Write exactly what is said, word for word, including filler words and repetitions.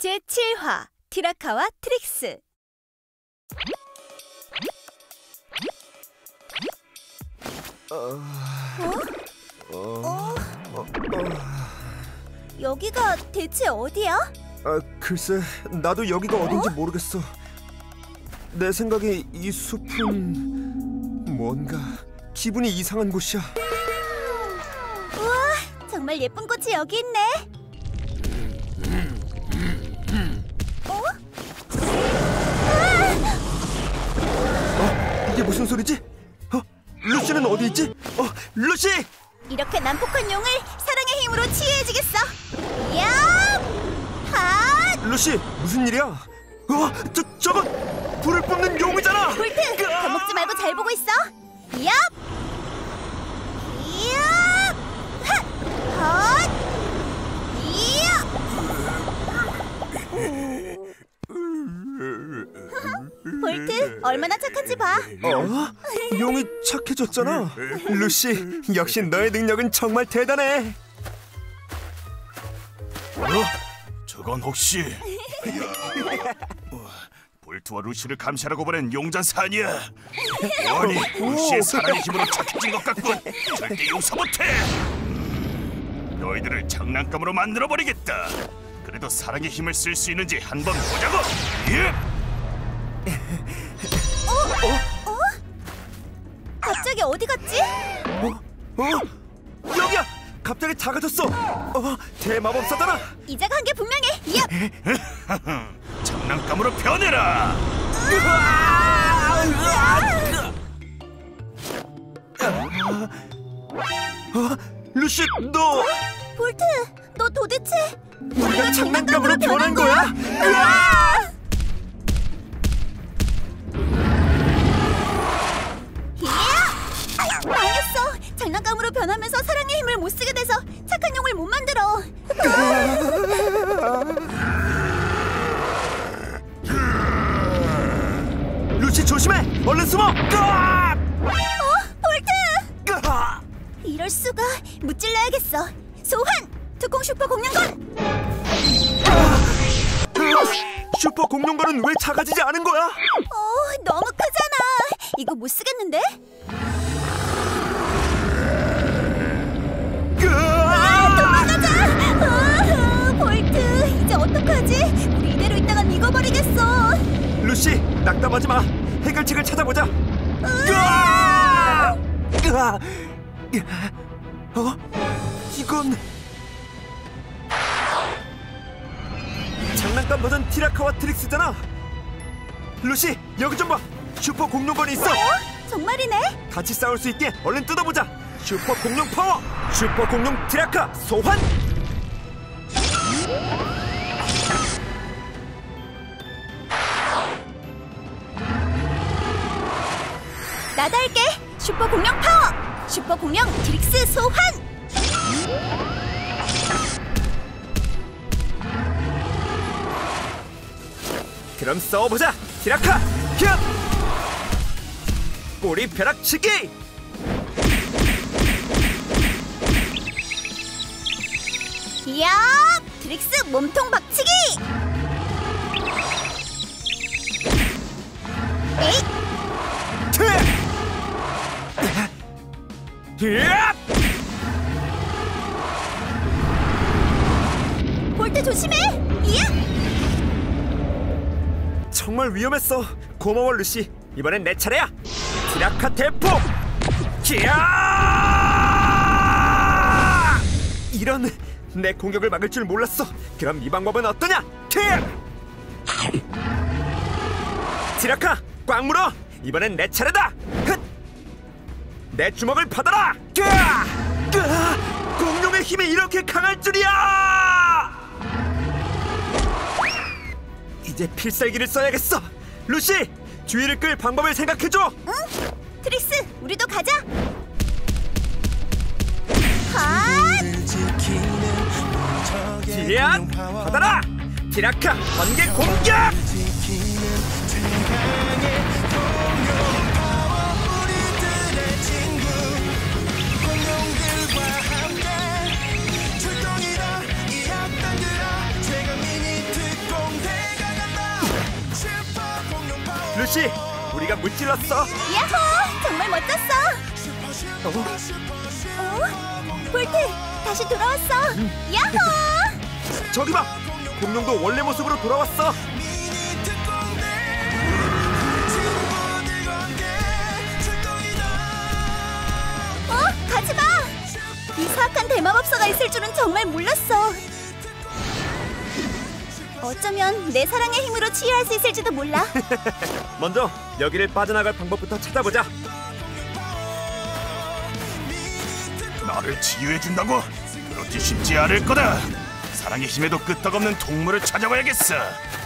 제칠 화 티라카와 트릭스. 어? 어? 어? 어? 여기가 대체 어디야? 아, 글쎄, 나도 여기가 어딘지 어? 모르겠어. 내 생각에 이 숲은 뭔가 기분이 이상한 곳이야. 우와, 정말 예쁜 꽃이 여기 있네. 어? 어? 이게 무슨 소리지? 어? 루시는 어디 있지? 어? 루시! 이렇게 난폭한 용을 사랑의 힘으로 치유해주겠어. 야! 하! 루시, 무슨 일이야? 어? 저, 저건 불을 뿜는 용이잖아! 볼트! 겁먹지 말고 잘 보고 있어. 얍! 얍! 핫! 헛! 얍! 볼트, 얼마나 착한지 봐. 어? 용이 착해졌잖아. 루시, 역시 너의 능력은 정말 대단해. 어? 저건 혹시 볼트와 루시를 감시하라고 보낸 용자사 아니야? 아니, 루시의 사랑의 힘으로 착해진 것 같군. 절대 용서 못해. 너희들을 장난감으로 만들어버리겠다. 그래도 사랑의 힘을 쓸 수 있는지 한번 보자고. 예! 어? 어? 갑자기 어디 갔지? 어? 어? 여기야! 갑자기 작아졌어! 어? 대마법사잖아! 이자가 한 게 분명해! 얍! 장난감으로 변해라! 어? 루시, 너... 볼트, 너 도대체... 우리가 장난감으로 변한 거야? 으아! 이야! 망했어! 장난감으로 변하면서 사랑의 힘을 못 쓰게 돼서 착한 용을 못 만들어. 루시, 조심해! 얼른 숨어! 어? 볼트! 이럴 수가. 무찔러야겠어. 소환! 특공 슈퍼 공룡건! 슈퍼 공룡건은 왜 작아지지 않은 거야? 어, 너무 크잖아. 이거 못 쓰겠는데? 아, 도망가자! 아, 볼트, 이제 어떡하지? 우리 이대로 있다간 익어버리겠어. 루시, 낙담하지 마. 해결책을 찾아보자. 으아! 으아! 어? 이건 장난감 버전 티라카와 트릭스잖아. 루시, 여기 좀 봐. 슈퍼 공룡건이 있어. 어? 정말이네? 같이 싸울 수 있게 얼른 뜯어보자. 슈퍼 공룡 파워! 슈퍼 공룡 티라카 소환! 나도 할게. 슈퍼 공룡 파워! 슈퍼 공룡 트릭스 소환! 그럼 싸워보자. 티라카 힙! 꼬리 벼락치기! 이야! 트릭스 몸통 박치기! 에잇! 트! 힙! 볼트 조심해! 이야! 정말 위험했어. 고마워 루시. 이번엔 내 차례야. 티라카 대포! 기야! 이런, 내 공격을 막을 줄 몰랐어. 그럼 이 방법은 어떠냐? 키! 티라카 꽉 물어. 이번엔 내 차례다. 흑! 내 주먹을 받아라. 끄아! 끄아! 공룡의 힘이 이렇게 강할 줄이야! 이제 필살기를 써야겠어. 루시, 주의를 끌 방법을 생각해줘. 응? 트릭스, 우리도 가자. 핫! 기안 받아라. 티라카 번개 공격. 출동이다 이 악당들아 제가 미니 듣고 루시, 우리가 무찔렀어. 야호! 정말 멋졌어. 어? 어? 볼트, 다시 돌아왔어. 야호! 저기 봐, 공룡도 원래 모습으로 돌아왔어. 어? 가지 마! 이 사악한 대마법사가 있을 줄은 정말 몰랐어. 어쩌면 내 사랑의 힘으로 치유할 수 있을지도 몰라. 먼저 여기를 빠져나갈 방법부터 찾아보자. 나를 치유해준다고? 그렇게 쉽지 않을 거다. 사랑의 힘에도 끄떡없는 동물을 찾아봐야겠어.